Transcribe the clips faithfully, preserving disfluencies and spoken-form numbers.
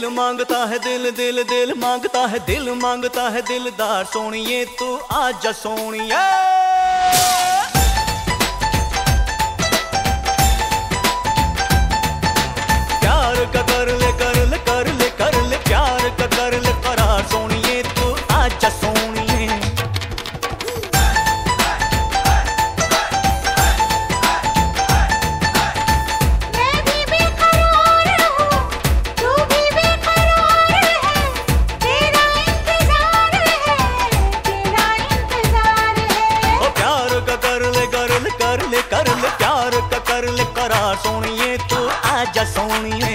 दिल मांगता है दिल दिल दिल मांगता है दिल मांगता है दिलदार सोनिए तू आजा सोनिए। प्यार का कर ले कर ले कर ले कर ले प्यार का कर ले करार सोनिए तू आजा सोनिए। सोनिए तू आजा सोनिए।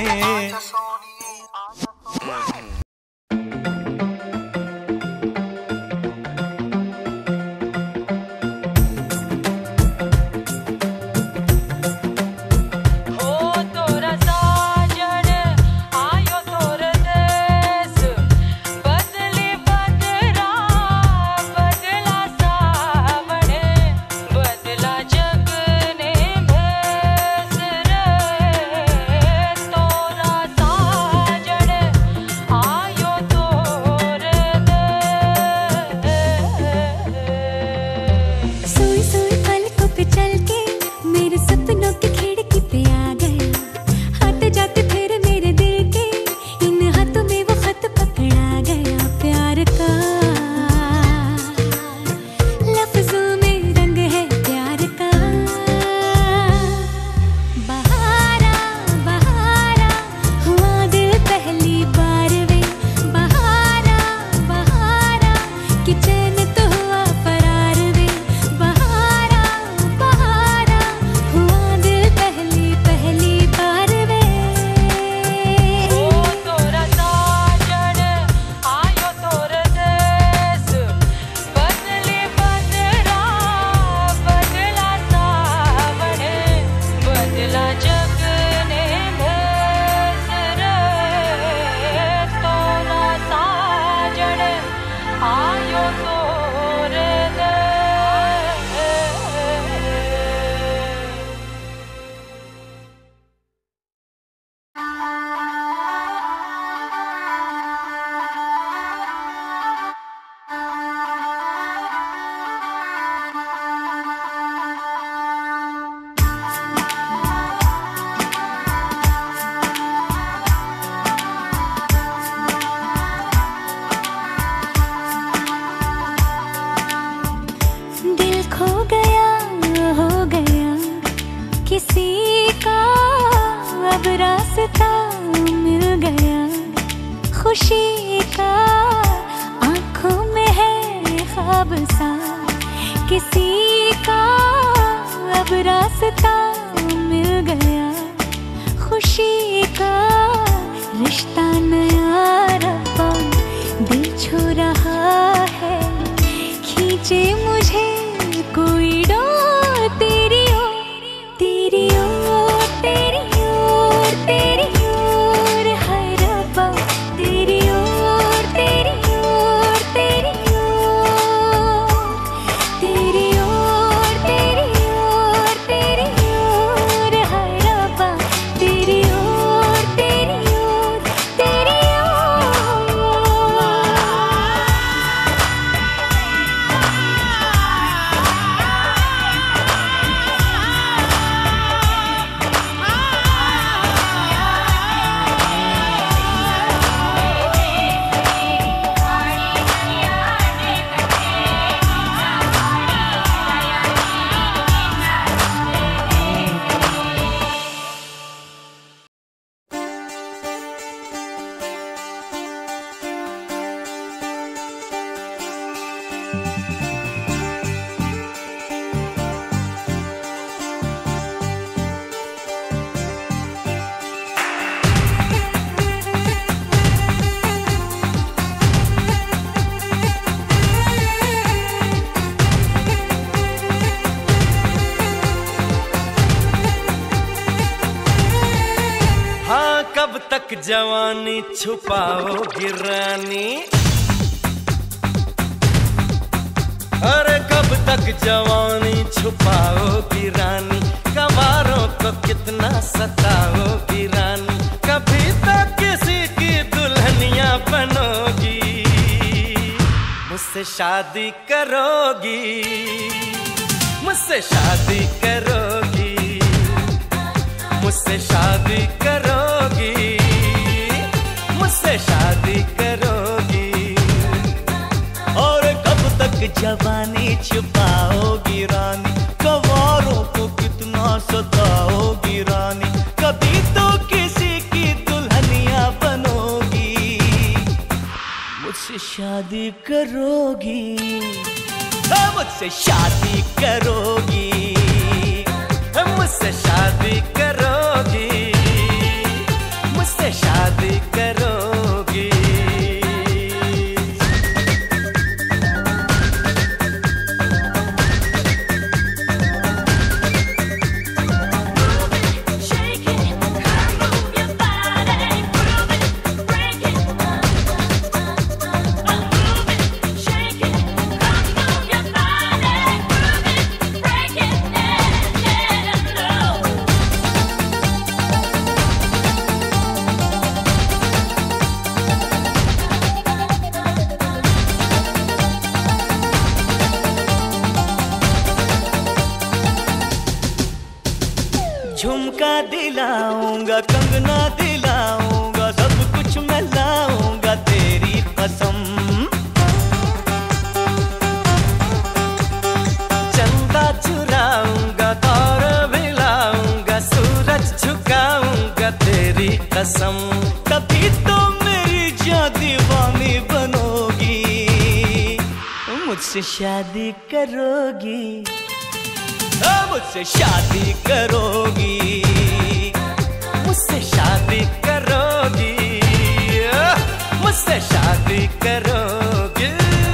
जवानी छुपाओगी रानी, अरे कब तक जवानी छुपाओगी रानी, कवारों को कितना सताओगी रानी, कभी तो किसी की मुझसे शादी करोगी, मुझसे शादी करोगी, मुझसे शादी करोगी, मुझसे शादी करोगी। और कब तक जवानी छुपाओगी रानी, कवारों को कितना सताओगी रानी, कभी तो किसी की दुल्हनिया बनोगी, मुझसे शादी करोगी, मुझसे शादी करोगी, मुझसे शादी करोगी, मुझसे शादी करोगी। झुमका दिलाऊंगा, कंगना दिलाऊंगा, सब कुछ मैं लाऊंगा तेरी कसम। चंदा चुराऊंगा, तारे भी लाऊंगा, सूरज झुकाऊंगा तेरी कसम। तभी तो मेरी जान दीवानी बनोगी, मुझसे शादी करोगी, मुझसे शादी करोगी, मुझसे शादी करोगी, मुझसे शादी करोगी।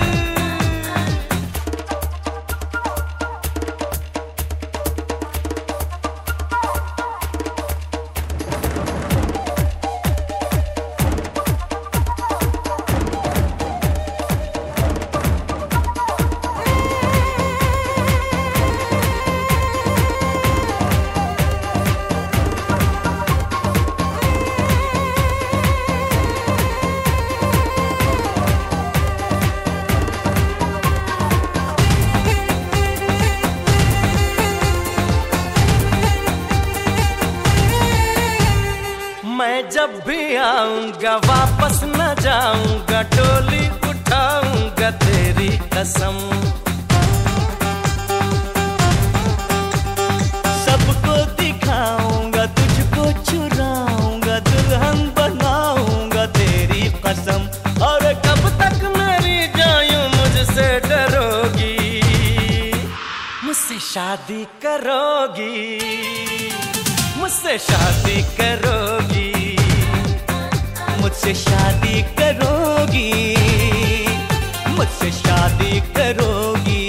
जब भी आऊंगा वापस न जाऊंगा, टोली उठाऊंगा तेरी कसम। सबको दिखाऊंगा, तुझको चुराऊंगा, दुल्हन बनाऊंगा तेरी कसम। और कब तक मेरी जायूं मुझसे डरोगी, मुझसे शादी करोगी, मुझसे शादी करोगी, मुझसे शादी करोगी, मुझसे शादी करोगी।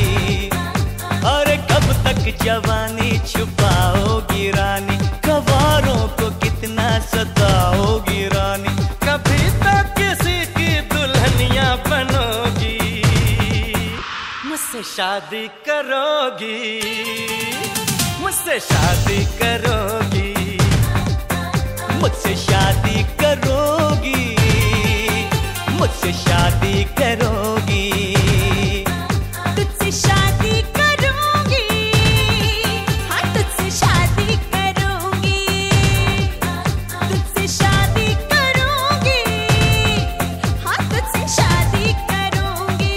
और कब तक जवानी छुपाओगी रानी, कवारों को कितना सताओगी रानी, कभी तो किसी की दुल्हनिया बनोगी, मुझसे शादी करोगी, मुझसे शादी करोगी, मुझसे शादी करोगी, मुझसे शादी करोगी, तुझसे शादी करूंगी, हाँ तुझसे शादी करूंगी, तुझसे शादी करूंगी, हाँ तुझसे शादी करूंगी।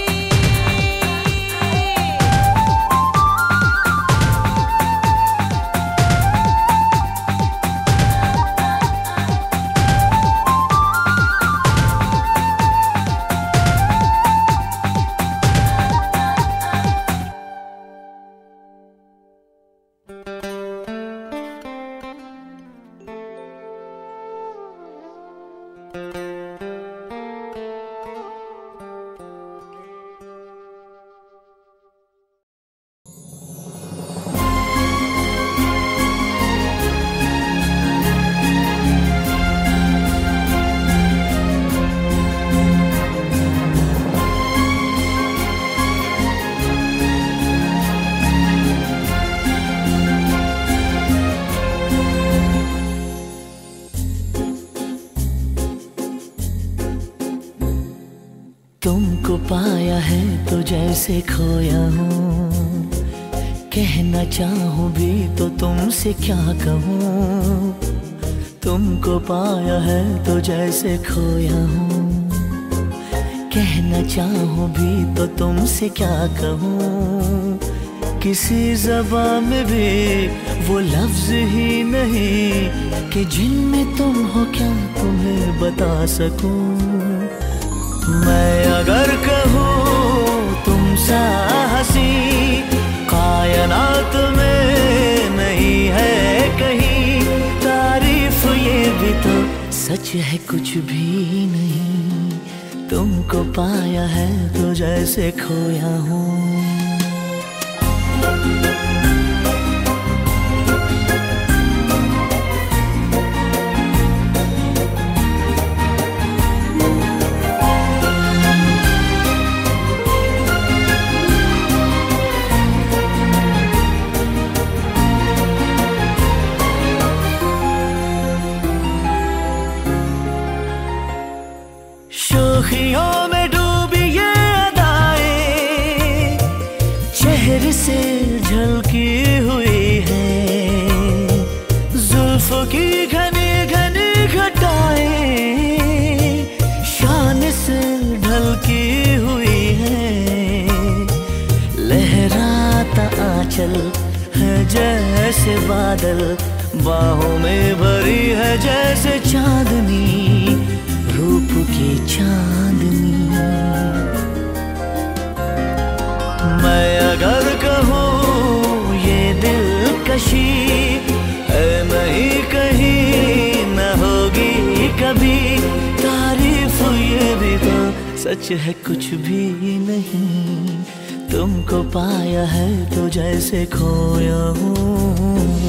तुमको पाया है तो जैसे खोया हूँ, कहना चाहूँ भी तो तुमसे क्या कहूँ। तुमको पाया है तो जैसे खोया हूँ, कहना चाहूँ भी तो तुमसे क्या कहूँ। किसी ज़बान में भी वो लफ्ज़ ही नहीं कि जिनमें तुम हो क्या तुम्हें बता सकूँ। मैं अगर कहूँ तुम सा हंसी कायनात में नहीं है कहीं, तारीफ ये भी तो सच है कुछ भी नहीं। तुमको पाया है तो जैसे खोया हूँ। शोखियों में डूबी ये अदाएं चेहरे से झलकी हुई है, जुल्फों की घनी घनी घटाएं शान से ढलकी हुई है। लहराता आंचल है जैसे बादल, बाहों में भरी है जैसे चांदनी, रूप की चांदनी। मैं अगर कहूँ ये दिलकशी है नहीं कहीं न होगी कभी, तारीफ ये भी तो सच है कुछ भी नहीं। तुमको पाया है तो जैसे खोया हूँ।